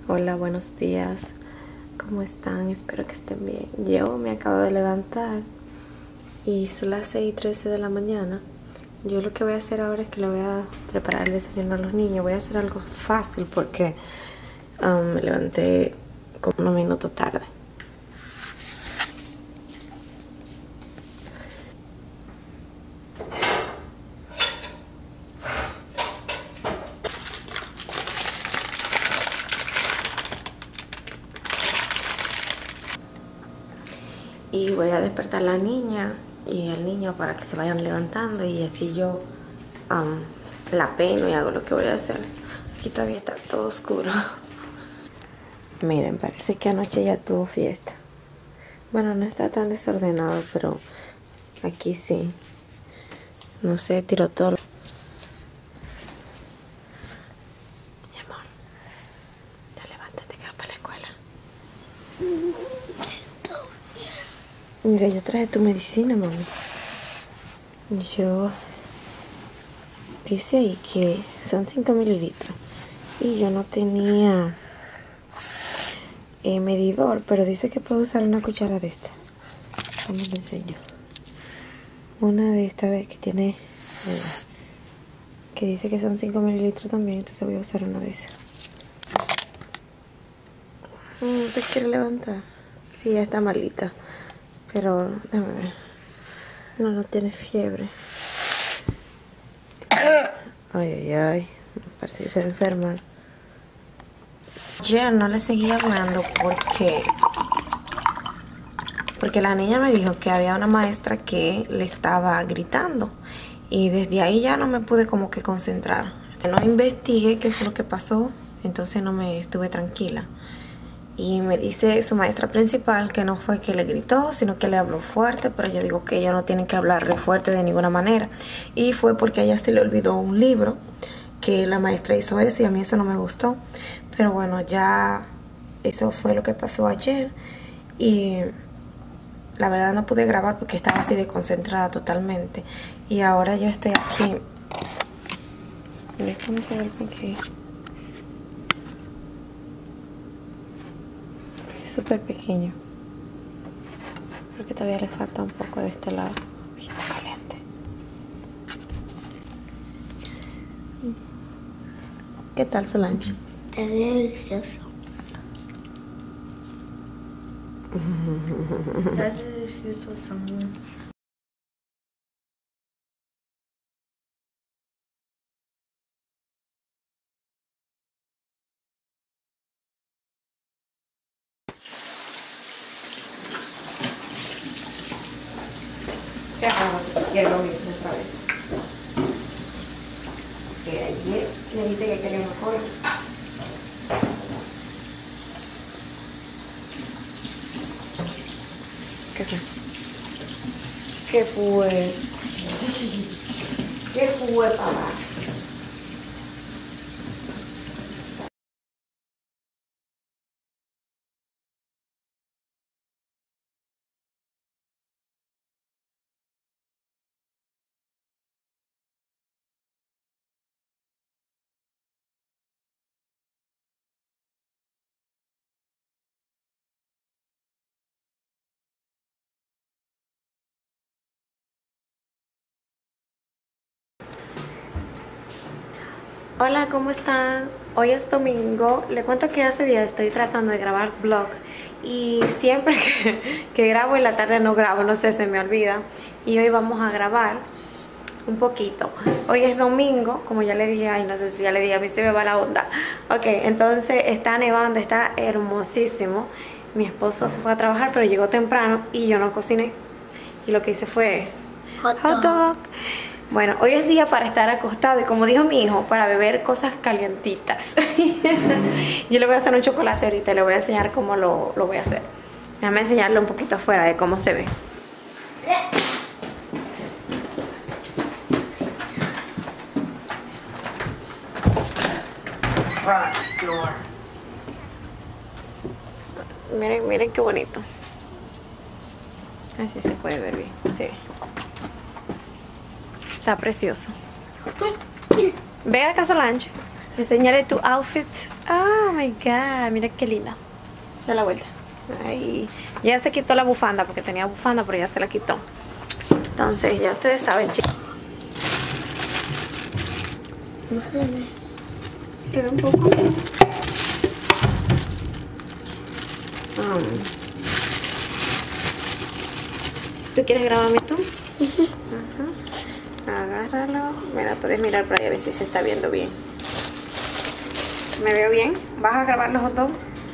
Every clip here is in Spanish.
Hola, buenos días. ¿Cómo están? Espero que estén bien. Yo me acabo de levantar y son las 6:13 de la mañana. Yo lo que voy a hacer ahora es que le voy a preparar el desayuno a los niños. Voy a hacer algo fácil porque me levanté como unos minutos tarde. Y voy a despertar a la niña y al niño para que se vayan levantando y así yo la peino y hago lo que voy a hacer. Aquí todavía está todo oscuro. Miren, parece que anoche ya tuvo fiesta. Bueno, no está tan desordenado, pero aquí sí. No sé, tiró todo. Mi amor, ya levántate que vas para la escuela. Mira, yo traje tu medicina, mami. Dice ahí que son 5 mililitros. Y yo no tenía medidor, pero dice que puedo usar una cuchara de esta. Vamos, le enseño. Una de esta vez que tiene, que dice que son 5 mililitros también, entonces voy a usar una de esas. ¿Te quiere levantar? Sí, ya está malita. Pero, déjame ver. No tiene fiebre. Ay. Parece que se va a enfermar. Ayer no le seguí hablando porque la niña me dijo que había una maestra que le estaba gritando. Y desde ahí ya no me pude como que concentrar. No investigué qué fue lo que pasó. Entonces no me estuve tranquila. Y me dice su maestra principal que no fue que le gritó, sino que le habló fuerte. Pero yo digo que ella no tiene que hablarle fuerte de ninguna manera. Y fue porque a ella se le olvidó un libro, que la maestra hizo eso y a mí eso no me gustó. Pero bueno, ya eso fue lo que pasó ayer. Y la verdad no pude grabar porque estaba así desconcentrada totalmente. Y ahora yo estoy aquí. ¿Ves cómo se ve el panqueque? Súper pequeño. Creo que todavía le falta un poco de este lado. Uy, está caliente. ¿Qué tal, Solange? Está delicioso. Está delicioso también. Qué raro, quiero lo mismo otra vez. Que ayer le dijiste que quería mejor. ¿Qué fue? ¿Qué fue? ¿Qué fue, papá? Hola, ¿cómo están? Hoy es domingo. Le cuento que hace días estoy tratando de grabar vlog y siempre que grabo en la tarde no grabo, no sé, se me olvida. Y hoy vamos a grabar un poquito. Hoy es domingo, como ya le dije, ay, no sé si ya le dije, a mí se me va la onda. Ok, entonces está nevando, está hermosísimo. Mi esposo se fue a trabajar, pero llegó temprano y yo no cociné. Y lo que hice fue hot dog. Bueno, hoy es día para estar acostado y como dijo mi hijo, para beber cosas calientitas. Yo le voy a hacer un chocolate ahorita, le voy a enseñar cómo lo voy a hacer. Déjame enseñarle un poquito afuera de cómo se ve. Miren qué bonito. Así se puede ver bien, sí. Está precioso. Ve acá, Solange. Enseñaré tu outfit. Oh my god, mira qué linda. Da la vuelta. Ay, ya se quitó la bufanda porque tenía bufanda, pero ya se la quitó. Entonces, ya ustedes saben, chicos. No se ve. Se ve un poco. ¿Tú quieres grabarme tú? Agárralo. Mira, puedes mirar por ahí a ver si se está viendo bien. ¿Me veo bien? ¿Vas a grabar los dos?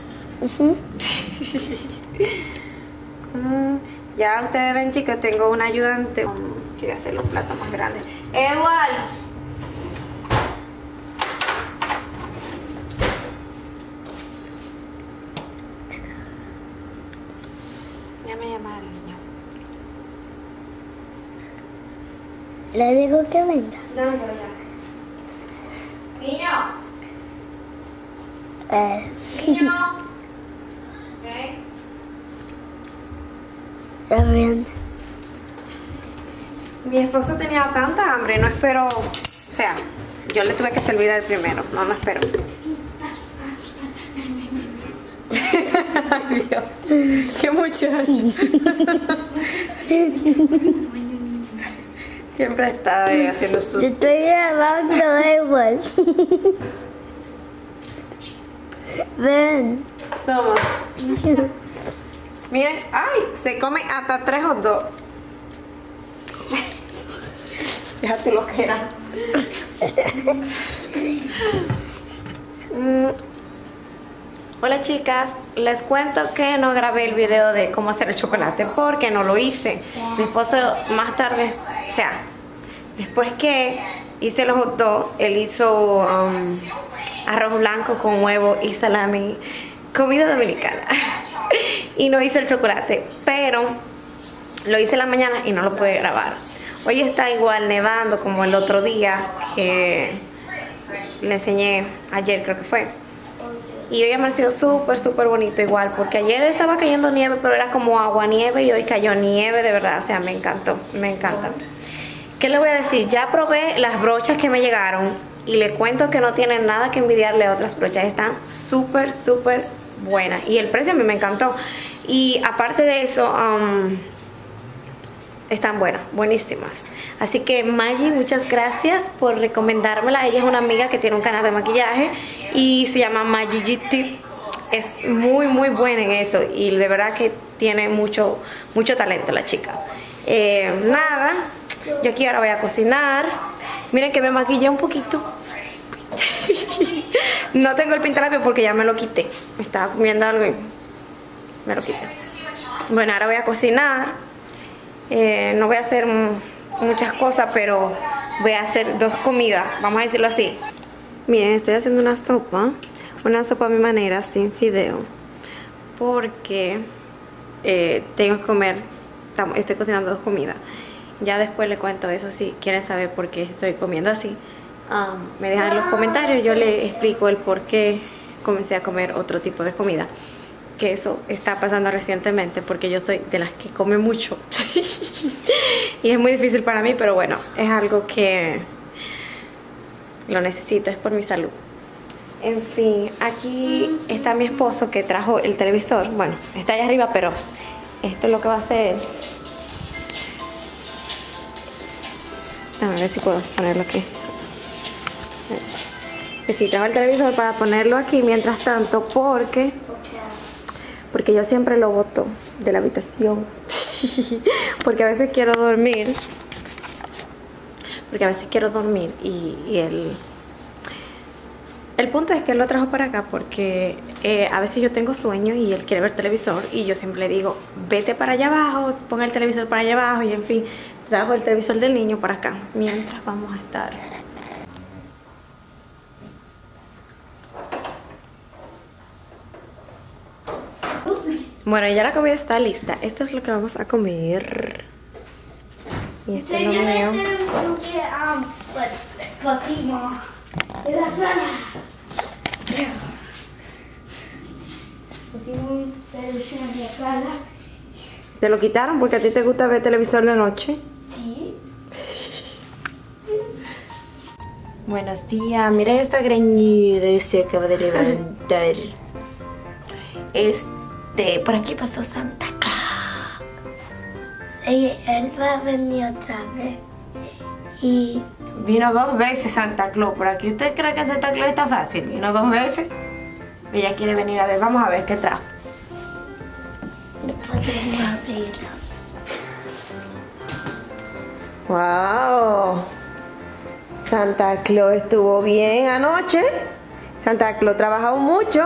Ya ustedes ven, chicos, tengo un ayudante. Quiero hacer los platos más grandes. ¡Edward! Ya me llamaron al niño. Le digo que venga. Dámelo ya. Niño. Niño. Okay. Ya ven. Mi esposo tenía tanta hambre, no esperó. O sea, yo le tuve que servir el primero. No esperó. Ay, Dios. Qué muchacho. Siempre está haciendo Yo sus... estoy grabando igual. Ven. Toma. Miren, ay, se come hasta 3 hot dogs. Déjate lo que era. Hola chicas, les cuento que no grabé el video de cómo hacer el chocolate porque no lo hice. Mi esposo más tarde, o sea, después que hice los hot dogs, él hizo arroz blanco con huevo y salami, comida dominicana. Y no hice el chocolate, pero lo hice en la mañana y no lo pude grabar. Hoy está igual nevando como el otro día que le enseñé, ayer creo que fue. Y hoy amaneció súper bonito igual, porque ayer estaba cayendo nieve, pero era como agua nieve, y hoy cayó nieve de verdad. O sea, me encantó, me encanta. ¿Qué le voy a decir? Ya probé las brochas que me llegaron y le cuento que no tienen nada que envidiarle a otras brochas. Están súper buenas y el precio a mí me encantó. Y aparte de eso, están buenas, buenísimas. Así que Maggie, muchas gracias por recomendármela. Ella es una amiga que tiene un canal de maquillaje y se llama Maggie GT. Es muy buena en eso y de verdad que tiene mucho talento la chica. Nada, yo aquí ahora voy a cocinar. Miren que me maquillé un poquito. No tengo el pintalabios porque ya me lo quité. Estaba comiendo algo y me lo quité. Bueno, ahora voy a cocinar. No voy a hacer muchas cosas, pero voy a hacer 2 comidas, vamos a decirlo así. Miren, estoy haciendo una sopa a mi manera, sin fideo, porque tengo que comer, estoy cocinando 2 comidas. Ya después les cuento eso si quieren saber por qué estoy comiendo así. Me dejan en los comentarios, yo les explico el por qué comencé a comer otro tipo de comida. Que eso está pasando recientemente porque yo soy de las que come mucho y es muy difícil para mí, pero bueno, es algo que lo necesito, es por mi salud. En fin, aquí está mi esposo que trajo el televisor. Bueno, está allá arriba, pero esto es lo que va a hacer. A ver si puedo ponerlo aquí. Necesitaba el televisor para ponerlo aquí mientras tanto porque yo siempre lo boto de la habitación. Porque a veces quiero dormir. Y el punto es que él lo trajo para acá porque a veces yo tengo sueño y él quiere ver televisor y yo siempre le digo, vete para allá abajo, pon el televisor para allá abajo, y en fin, trajo el televisor del niño para acá mientras vamos a estar. Bueno, ya la comida está lista. Esto es lo que vamos a comer. Y esto es lo mío. Cocina en la sala. Pusimos televisión en la sala. ¿Te lo quitaron porque a ti te gusta ver televisor de noche? Sí. Buenos días, miren esta greñuda, se acaba de levantar. Por aquí pasó Santa Claus. Él va a venir otra vez. Y Vino 2 veces Santa Claus por aquí. ¿Usted cree que Santa Claus está fácil? Vino 2 veces. Ella quiere venir a ver. Vamos a ver qué trajo. no podemos abrirlo. ¡Wow! Santa Claus estuvo bien anoche. Santa Claus trabajó mucho.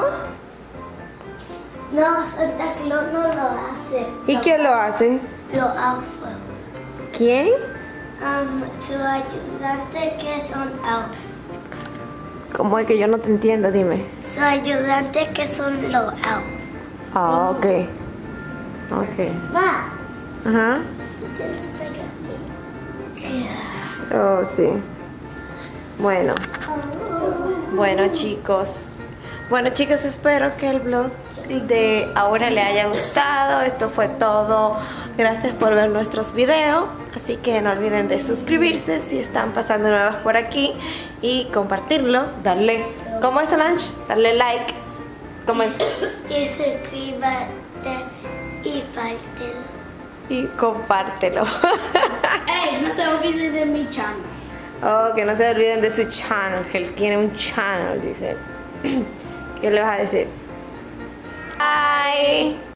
No, Santa Claus no lo hace. ¿Y quién lo hace? Lo hace. ¿Quién? Su ayudante que son elves. ¿Cómo es que yo no te entiendo? Dime. Su ayudante que son los elves. Ah, ok. Ok. Va. Ajá. Tú tienes que pegar. Oh, sí. Bueno. Bueno, chicos. Bueno, chicos, espero que el vlog de ahora le haya gustado. Esto fue todo. Gracias por ver nuestros videos. Así que no olviden de suscribirse si están pasando nuevas por aquí. Y compartirlo. Darle. ¿Cómo es, Solange? Darle like. ¿Cómo es? Y suscríbete y pártelo. Y compártelo. ¡Ey! No se olviden de mi channel. Oh, que no se olviden de su channel. Que él tiene un channel, dice. ¿Qué le vas a decir? Bye.